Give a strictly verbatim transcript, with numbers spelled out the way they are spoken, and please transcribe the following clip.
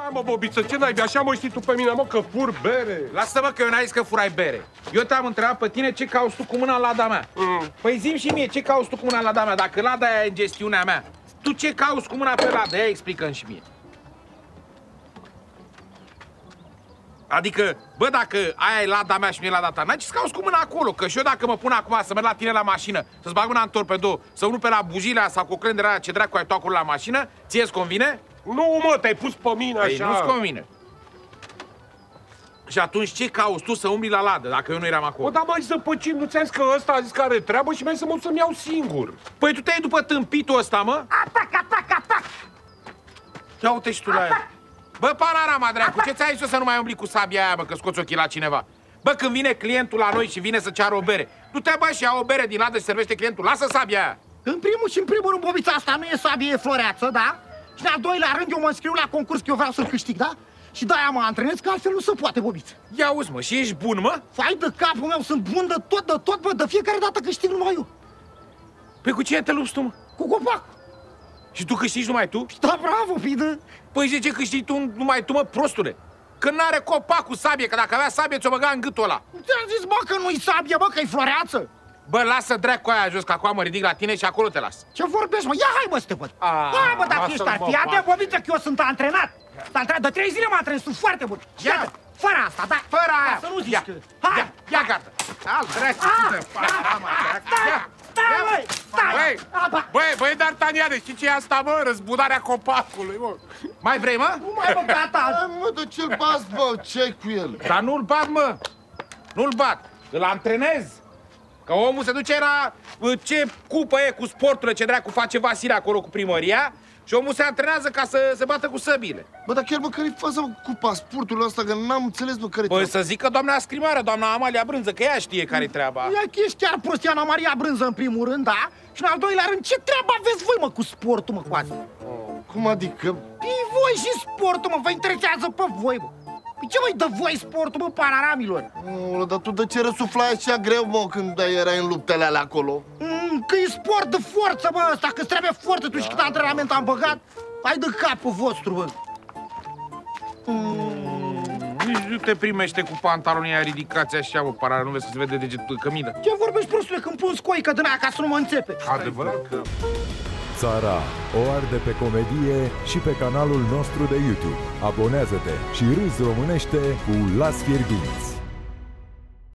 Hai mă, Bobiță, ce n-ai? Așa mă știi tu pe mine, mă, că fur bere. Lasă-mă că eu n-ai zis că furai bere. Eu te-am întrebat pe tine ce cauți tu cu mâna în lada mea. Mm. Păi zi-mi și mie ce cauți tu cu mâna în lada mea. Dacă lada aia e în gestiunea mea, tu ce cauți cu mâna pe lada? Ia explică-mi și mie. Adică, bă, dacă aia e lada mea și nu e lada ta, n-ai ce să cauți cu mâna acolo. Că și eu dacă mă pun acum să merg la tine la mașină, să-ți bag mâna în torpedo, să unu pe la bujilea sau cu crenderea ce dracu ai tu acolo la mașină, ție-ți convine? Nu, mă, te-ai pus pe mine așa. Păi nu-ți convine. Și atunci ce cauți tu să umbli la ladă, dacă eu nu eram acolo? Bă, dar mai zăpăcim, nu ți-am zis că ăsta a zis că are treabă și mai să mă să-mi iau singur. Păi tu te-ai după tâmpitul ăsta, mă? Atac, atac, atac! Ia uite și tu la ea. Bă, panorama, dracu, ce ți-ai zis eu să nu mai umbli cu sabia aia, bă, că scoți ochii la cineva? Bă, când vine clientul la noi și vine să ceară o bere, du te, bă, și ia o bere din ladă și servește clientul, lasă sabia aia. În primul și în primul rând, Bobița, asta nu e sabie, e floreață, da? Și în al doilea rând, eu mă înscriu la concurs, că eu vreau să-l câștig, da? Și de-aia mă antrenez, că altfel nu se poate, Bobiță. Ia auzi, mă, și ești bun, mă? Fai de capul meu, sunt bun de tot, de tot, bă, de fiecare dată câștig numai eu. Păi cu cine te lupți tu, mă? Cu copac. Și tu câștigi numai tu? Da, bravo, pidă. Păi de ce câștigi tu numai tu, mă, prostule? Că n-are copac cu sabie, că dacă avea sabie, ți-o băga în gâtul ăla. Ți-am zis, bă, că nu-i sabie, bă, că-i floreață. Bă, lasă dracu aia jos, că acum mă ridic la tine și acolo te las. Ce vorbești, mă? Ia, hai, bă, să te văd. Hai, bă, dacă ești ar fi, ia-te, Bobiță, că eu sunt antrenat. De trei zile mă antrenez, sunt foarte bun. Ia, fără asta, da? Fără aia. Să nu zici ia, că... Hai! Ia, ia gata. Al dracu, du-te, panorama, dracu. Stai, băi, stai! Băi, băi, băi, D'Artagnane, știi ce e asta, mă? Răzbunarea copacului, mă. Mai vrei, mă? Nu mai, bă, gata! Mă, de ce-l bați, bă? Ce-ai cu el? Dar nu-l bat, mă. Nu-l bat. Îl antrenez. Că omul se duce la ce cupă e cu sporturile, ce dracu face Vasile acolo cu primăria și omul se antrenează ca să se bată cu săbile. Bă, dar chiar, bă, care-i faza cu pasportul ăsta? Că n-am înțeles, bă, care-i Păi să zică doamna scrimară, doamna Amalia Brânză, că ea știe care-i treaba. Ia că ești chiar prost, Ana Maria Brânză, în primul rând, da? Și în al doilea rând, ce treabă aveți voi, mă, cu sportul, mă, cu asta? Cum adică? Păi voi și sportul, mă, vă interesează pe voi, mă. Păi ce, măi, dă voi sportul, mă, panoramilor? Oh, dar tu de ce răsuflai așa greu, mă, când erai în luptele alea acolo? Mm, că e sport de forță, bă, ăsta, că-ți trebuie forță, tu și cât antrenament am băgat. Hai de capul vostru, bă. Mm, nici nu te primește cu pantalonii aia ridicați așa, mă, para, nu vezi că se vede degetul cămilă. Ce vorbești, prostule, când pun scoică din aia ca să nu mă înțepe? Adevărat că... Țara o arde pe comedie și pe canalul nostru de YouTube. Abonează-te și râzi românește cu Las Fierbinți.